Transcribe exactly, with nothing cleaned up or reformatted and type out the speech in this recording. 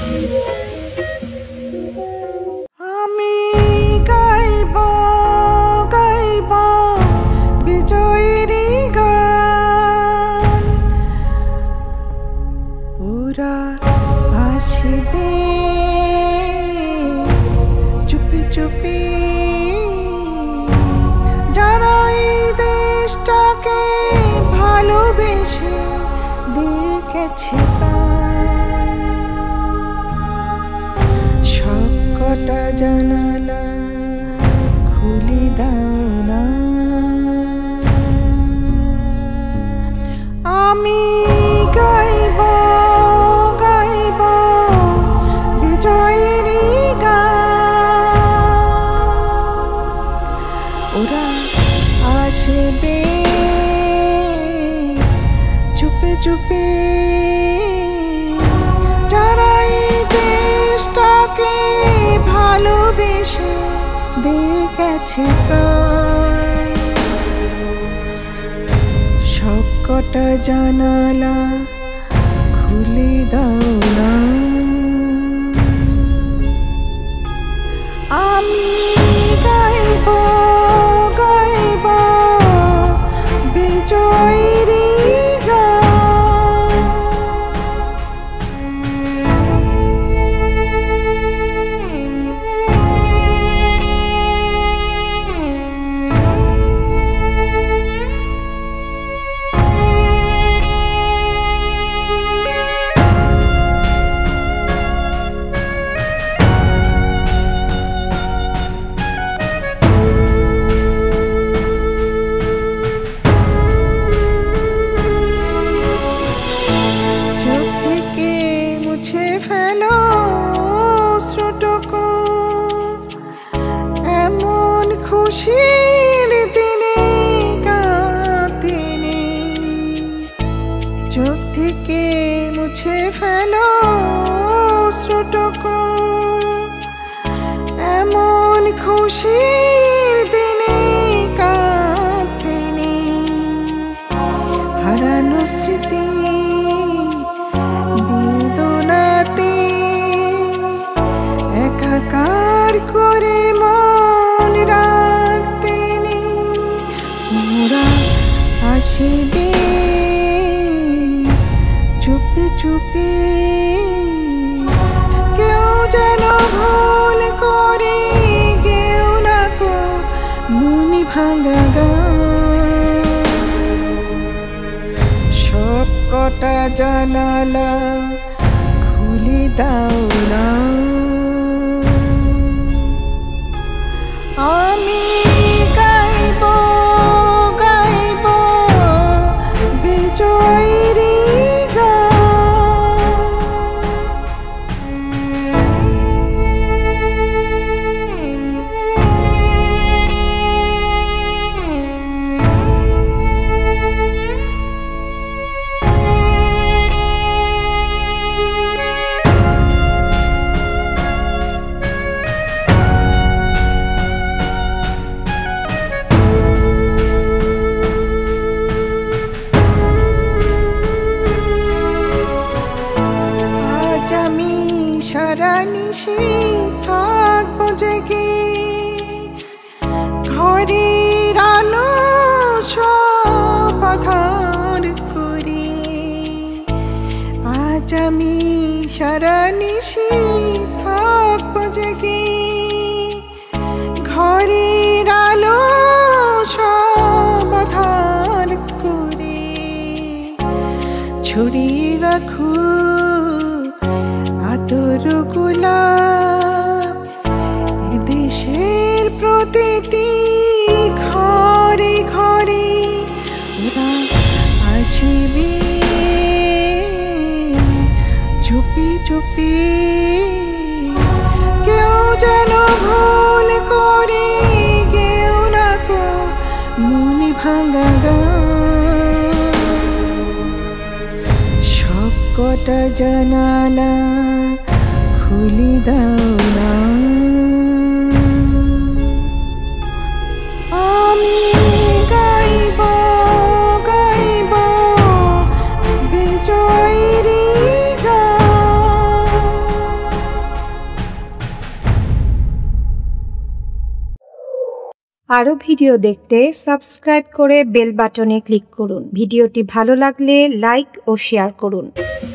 আমি গাইব গাইব বিজয়েরই গান, ওরা আসবে চুপি চুপি, যারা এই দেশটাকে ভালোবেসে দেখেছে প্রাণ। সব কটা জানালা খুলে দাও না, আমি গাইব গাইব বিজয়েরই গান, ওরা আসবে চুপে চুপে, যারা এই দেশটাকে ভালোবেসে দেখেছে প্রাণ। সব কটা জানালা খুলে দাও না, আমি গাইব গাইব বিজয়েরই খুশির দিনে কাঁদিনি, চোখ থেকে মুছে ফেলো অশ্রুটুকু, এমন খুশির দিনে কাঁদিনি। হারানো স্মৃতি বেদনাতে একাকার করে আসবে চুপি চুপি, কেউ যেন ভুল করে কেউ না কো মনি ভাঙা গান। সব কটা জানালা খুলে দাও না, আমি গাইব গাইব বিজয়েরই গান। সারা নিশি থাকবো জেগে, ঘরের আলো সব আধার করে। আজ আমি সারা নিশি থাকবো জেগে, ঘরের আলো সব আধার করে। ছড়িয়ে রাখো আদর গোলাপ দেশের প্রতিটি ঘরে ঘরে, ওরা আসবে চুপি চুপি, কেউ যেন ভুল করে কেউ না কো মনি ভাঙা গান। সব কটা জানালা খুলে দাও না, আমি গাইব গাইব বিজয়েরই গান। আরও ভিডিও দেখতে সাবস্ক্রাইব করে বেল বাটনে ক্লিক করুন। ভিডিওটি ভালো লাগলে লাইক ও শেয়ার করুন।